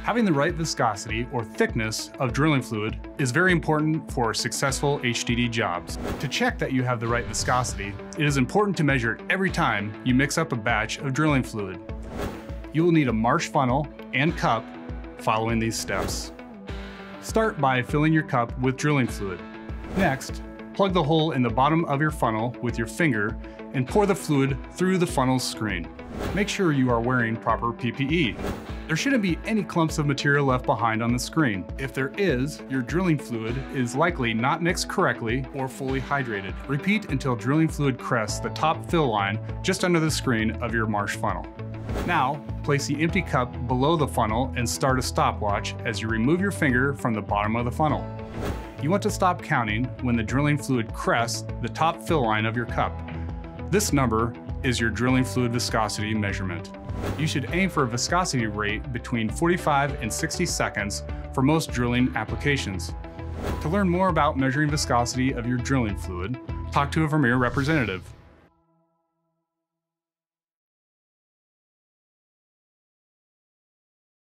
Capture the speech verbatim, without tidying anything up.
Having the right viscosity or thickness of drilling fluid is very important for successful H D D jobs. To check that you have the right viscosity, it is important to measure it every time you mix up a batch of drilling fluid. You will need a MARSH funnel and cup following these steps. Start by filling your cup with drilling fluid. Next, plug the hole in the bottom of your funnel with your finger and pour the fluid through the funnel's screen. Make sure you are wearing proper P P E. There shouldn't be any clumps of material left behind on the screen. If there is, your drilling fluid is likely not mixed correctly or fully hydrated. Repeat until drilling fluid crests the top fill line just under the screen of your MARSH funnel. Now, place the empty cup below the funnel and start a stopwatch as you remove your finger from the bottom of the funnel. You want to stop counting when the drilling fluid crests the top fill line of your cup. This number is your drilling fluid viscosity measurement. You should aim for a viscosity rate between forty-five and sixty seconds for most drilling applications. To learn more about measuring viscosity of your drilling fluid, talk to a Vermeer representative.